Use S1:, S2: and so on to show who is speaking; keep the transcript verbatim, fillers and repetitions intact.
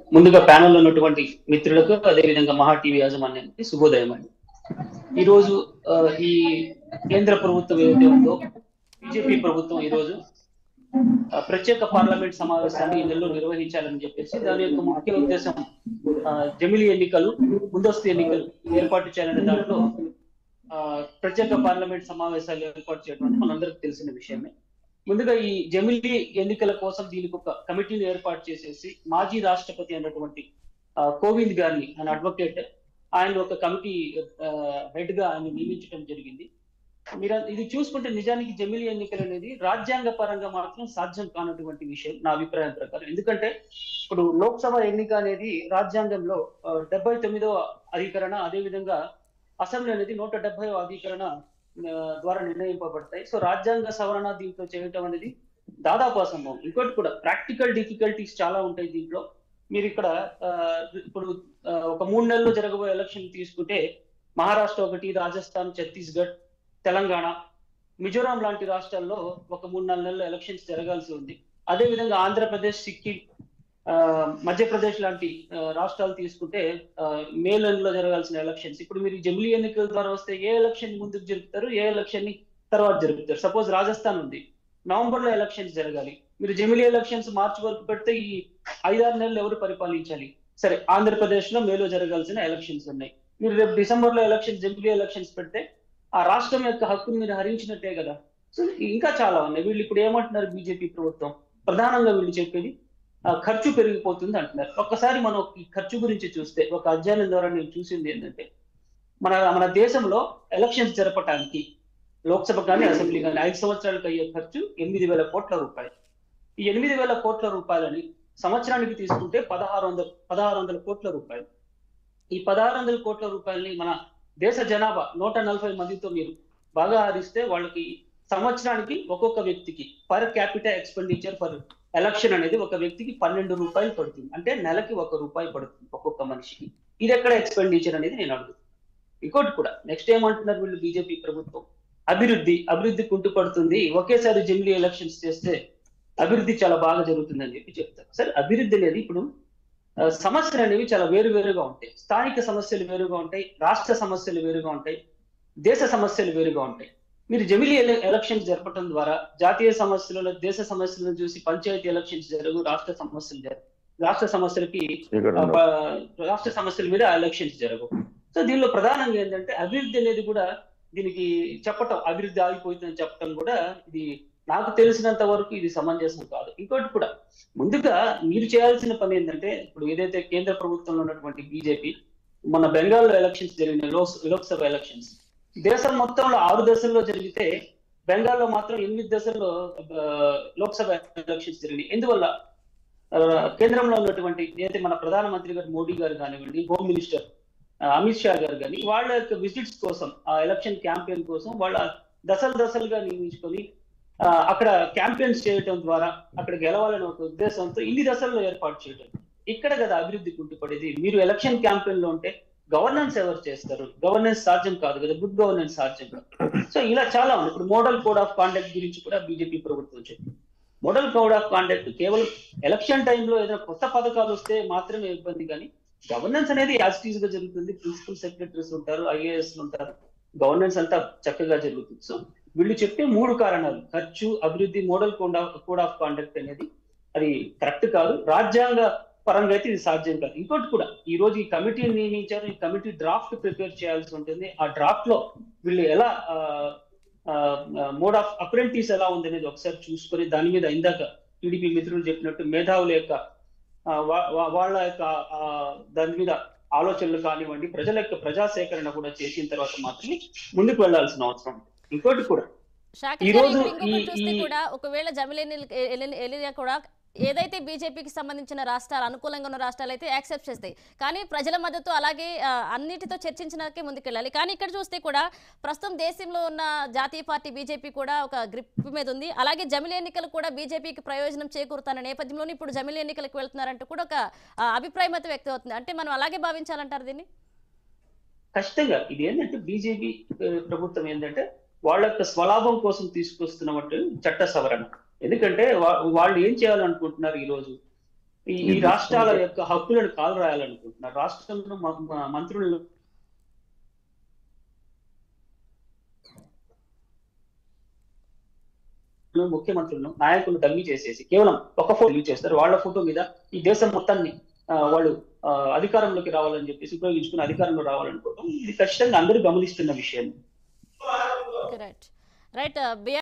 S1: ముందుగా ప్యానెల్లో ఉన్నటువంటి మిత్రులకు అదేవిధంగా మహా టీవీ యాజమాన్యానికి శుభోదయం అండి. ఈరోజు ఈ కేంద్ర ప్రభుత్వం ఏదైతే ఉందో బీజేపీ ప్రభుత్వం ఈరోజు ప్రత్యేక పార్లమెంట్ సమావేశాన్ని ఈ నెలలో నిర్వహించాలని చెప్పేసి దాని యొక్క ముఖ్య ఉద్దేశం జమిలీ ఎన్నికలు ముందస్తు ఎన్నికలు ఏర్పాటు చేయాలనే దాంట్లో ప్రత్యేక పార్లమెంట్ సమావేశాలు ఏర్పాటు చేయడం మనందరికి తెలిసిన విషయమే. ముందుగా ఈ జమిలీ ఎన్నికల కోసం దీనికి ఒక కమిటీని ఏర్పాటు చేసేసి మాజీ రాష్ట్రపతి అన్నటువంటి కోవింద్ గారిని ఆయన అడ్వకేట్ ఆయన ఒక కమిటీ హెడ్ గా ఆయన నియమించడం జరిగింది. మీరు ఇది చూసుకుంటే నిజానికి జమిలీ ఎన్నికలు అనేది రాజ్యాంగ పరంగా మాత్రం సాధ్యం కానటువంటి విషయం నా అభిప్రాయం ప్రకారం. ఎందుకంటే ఇప్పుడు లోక్సభ ఎన్నిక అనేది రాజ్యాంగంలో డెబ్బై తొమ్మిదవ అధికరణ అదేవిధంగా అసెంబ్లీ అనేది నూట డెబ్బై అధికరణ ద్వారా నిర్ణయింపబడతాయి. సో రాజ్యాంగ సవరణ దీంట్లో చేయటం అనేది దాదాపు అసంభవం. ఇంకోటి కూడా ప్రాక్టికల్ డిఫికల్టీస్ చాలా ఉంటాయి దీంట్లో. మీరు ఇక్కడ ఇప్పుడు ఒక మూడు నెలల్లో జరగబోయే ఎలక్షన్ తీసుకుంటే మహారాష్ట్ర ఒకటి, రాజస్థాన్, ఛత్తీస్గఢ్, తెలంగాణ, మిజోరాం లాంటి రాష్ట్రాల్లో ఒక మూడు నాలుగు నెలల్లో ఎలక్షన్స్ జరగాల్సి ఉంది. అదేవిధంగా ఆంధ్రప్రదేశ్, సిక్కిం, మధ్యప్రదేశ్ లాంటి రాష్ట్రాలు తీసుకుంటే మే నెలలో జరగాల్సిన ఎలక్షన్స్. ఇప్పుడు మీరు జమిలీ ఎన్నికల ద్వారా వస్తే ఏ ఎలక్షన్ ముందుకు జరుపుతారు, ఏ ఎలక్షన్ ని తర్వాత జరుపుతారు? సపోజ్ రాజస్థాన్ ఉంది, నవంబర్ లో ఎలక్షన్స్ జరగాలి. మీరు జమిలీ ఎలక్షన్స్ మార్చి వరకు పెడితే ఈ ఐదారు నెలలు ఎవరు పరిపాలించాలి? సరే, ఆంధ్రప్రదేశ్ లో మేలో జరగాల్సిన ఎలక్షన్స్ ఉన్నాయి. మీరు రేపు డిసెంబర్ లో ఎలక్షన్స్ జమిలీ ఎలక్షన్స్ పెడితే ఆ రాష్ట్రం యొక్క హక్కును మీరు హరించినట్టే కదా. సో ఇంకా చాలా ఉన్నాయి. వీళ్ళు ఇప్పుడు ఏమంటున్నారు బీజేపీ ప్రభుత్వం? ప్రధానంగా వీళ్ళు చెప్పేది ఖర్చు పెరిగిపోతుంది అంటున్నారు. ఒక్కసారి మనం ఈ ఖర్చు గురించి చూస్తే ఒక అధ్యయనం ద్వారా నేను చూసింది ఏంటంటే మన మన దేశంలో ఎలక్షన్స్ జరపడానికి లోక్సభ కానీ అసెంబ్లీ కానీ ఐదు సంవత్సరాలకు అయ్యే ఖర్చు ఎనిమిది వేల కోట్ల రూపాయలు. ఈ ఎనిమిది వేల కోట్ల రూపాయలని సంవత్సరానికి తీసుకుంటే పదహారు వందల పదహారు వందల కోట్ల రూపాయలు. ఈ పదహారు వందల కోట్ల రూపాయలని మన దేశ జనాభా నూట నలభై మందితో మీరు బాగా హరిస్తే వాళ్ళకి సంవత్సరానికి ఒక్కొక్క వ్యక్తికి per capital expenditure for election అనేది ఒక వ్యక్తికి పన్నెండు రూపాయలు పడుతుంది. అంటే నెలకి ఒక రూపాయి పడుతుంది ఒక్కొక్క మనిషికి. ఇది ఎక్కడ ఎక్స్పెండిచర్ అనేది నేను అడుగుతాను. ఇంకోటి కూడా నెక్స్ట్ ఏమంటున్నారు వీళ్ళు బీజేపీ ప్రభుత్వం? అభివృద్ధి అభివృద్ధి కుంటుపడుతుంది, ఒకేసారి జమిలీ ఎలక్షన్స్ చేస్తే అభివృద్ధి చాలా బాగా జరుగుతుంది అని చెప్పి చెప్తారు. సరే, అభివృద్ధి అనేది ఇప్పుడు సమస్యలు అనేవి చాలా వేరు వేరుగా ఉంటాయి. స్థానిక సమస్యలు వేరుగా ఉంటాయి, రాష్ట్ర సమస్యలు వేరుగా ఉంటాయి, దేశ సమస్యలు వేరుగా ఉంటాయి. మీరు జమిలీ ఎలక్షన్స్ జరపడం ద్వారా జాతీయ సమస్యలను దేశ సమస్యలను చూసి పంచాయతీ ఎలక్షన్స్ జరుగు, రాష్ట్ర సమస్యలు జరుగు రాష్ట్ర సమస్యలకి రాష్ట్ర సమస్యల మీద ఎలక్షన్స్ జరగవు. సో దీనిలో ప్రధానంగా ఏంటంటే అభివృద్ధి అనేది కూడా దీనికి చెప్పటం, అభివృద్ధి ఆగిపోతుందని చెప్పడం కూడా ఇది నాకు తెలిసినంత వరకు ఇది సమంజసం కాదు. ఇంకోటి కూడా ముందుగా మీరు చేయాల్సిన పని ఏంటంటే ఇప్పుడు ఏదైతే కేంద్ర ప్రభుత్వంలో ఉన్నటువంటి బీజేపీ మన బెంగాల్లో ఎలక్షన్స్ జరిగిన లోక్సభ ఎలక్షన్స్ దేశం మొత్తంలో ఆరు దశల్లో జరిగితే బెంగాల్లో మాత్రం ఎనిమిది దశల్లో లోక్సభ ఎలక్షన్స్ జరిగినాయి. ఎందువల్ల? కేంద్రంలో ఉన్నటువంటి ఏదైతే మన ప్రధానమంత్రి గారు మోడీ గారు కానివ్వండి, హోమ్ మినిస్టర్ అమిత్ షా గారు కానీ వాళ్ళ యొక్క విజిట్స్ కోసం ఆ ఎలక్షన్ క్యాంపెయిన్ కోసం వాళ్ళ దశలు దశలుగా నియమించుకొని అక్కడ క్యాంపెయిన్స్ చేయడం ద్వారా అక్కడ గెలవాలని ఒక ఉద్దేశంతో ఇన్ని దశల్లో ఏర్పాటు చేయడం. ఇక్కడ కదా అభివృద్ధి కుంటుపడేది. మీరు ఎలక్షన్ క్యాంపెయిన్ లో ఉంటే గవర్నెన్స్ ఎవరు చేస్తారు? గవర్నెన్స్ సాధ్యం కాదు కదా, గుడ్ గవర్నెన్స్ సాధ్యం కాదు. సో ఇలా చాలా ఉంది. ఇప్పుడు మోడల్ కోడ్ ఆఫ్ కాండక్ట్ గురించి కూడా బీజేపీ ప్రభుత్వం చెప్పింది. మోడల్ కోడ్ ఆఫ్ కాండక్ట్ కేవలం ఎలక్షన్ టైంలో ఏదైనా కొత్త పథకాలు వస్తే మాత్రమే ఇబ్బంది, కానీ గవర్నెన్స్ అనేది యాజ్ టీజ్ గా జరుగుతుంది. ప్రిన్సిపల్ సెక్రటరీస్ ఉంటారు, ఐఏఎస్ ఉంటారు, గవర్నెన్స్ అంతా చక్కగా జరుగుతుంది. సో వీళ్ళు చెప్పే మూడు కారణాలు ఖర్చు, అభివృద్ధి, model code of code of conduct అనేది అది కరెక్ట్ కాదు, రాజ్యాంగ పరంగా అయితే ఇది సాధ్యం కాదు. ఇంకోటి కూడా ఈ రోజు ఈ కమిటీని నియమించారు, ఈ కమిటీ డ్రాఫ్ట్ ప్రిపేర్ చేయాల్సి ఉంటుంది. ఆ డ్రాఫ్ట్ లో వీళ్ళు ఎలా మోడ్ ఆఫ్ అప్రెంటిస్ ఎలా ఉంది అనేది ఒకసారి చూసుకొని దాని మీద ఇందాక టీడీపీ మిత్రులు చెప్పినట్టు మేధావుల యొక్క వాళ్ళ యొక్క దాని మీద ఆలోచనలు కానివ్వండి, ప్రజల యొక్క ప్రజా సేకరణ కూడా చేసిన తర్వాత మాత్రమే ముందుకు వెళ్లాల్సిన అవసరం. ఇంకోటి కూడా ఈ రోజు
S2: ఒకవేళ జమిలీ ఎన్నికలు కూడా ఏదైతే బీజేపీకి సంబంధించిన రాష్ట్రాలు అనుకూలంగా ఉన్న రాష్ట్రాలు అయితే యాక్సెప్ట్ చేస్తాయి, కానీ ప్రజల మద్దతు అలాగే అన్నిటితో చర్చించడానికే ముందుకెళ్ళాలి. కానీ ఇక్కడ చూస్తే కూడా ప్రస్తుతం దేశంలో ఉన్న జాతీయ పార్టీ బీజేపీ కూడా ఒక గ్రిప్ మీద ఉంది. అలాగే జమిలీ ఎన్నికలు కూడా బీజేపీకి ప్రయోజనం చేకూరుతున్న నేపథ్యంలోనే ఇప్పుడు జమిలీ ఎన్నికలకు వెళ్తున్నారంటూ కూడా ఒక అభిప్రాయం అయితే వ్యక్తం అవుతుంది. అంటే మనం అలాగే భావించాలంటారు దీన్ని?
S1: ఖచ్చితంగా ఇది ఏంటంటే బీజేపీ ప్రభుత్వం ఏంటంటే వాళ్ళ యొక్క స్వలాభం కోసం తీసుకొస్తున్నట్టు చట్ట సవరణ. ఎందుకంటే వాళ్ళు ఏం చేయాలనుకుంటున్నారు? ఈ రోజు ఈ రాష్ట్రాల యొక్క హక్కులను కాలు రాయాలనుకుంటున్నారు. రాష్ట్రంలో మంత్రులు ముఖ్యమంత్రులను నాయకులను డమ్మీ చేసేసి కేవలం ఒక ఫోటో రిలీజ్ చేస్తారు. వాళ్ళ ఫోటో మీద ఈ దేశం మొత్తాన్ని వాళ్ళు అధికారంలోకి రావాలని చెప్పేసి ఉపయోగించుకుని అధికారంలో రావాలనుకోవడం ఇది ఖచ్చితంగా అందరూ గమనిస్తున్న విషయం.
S2: Right right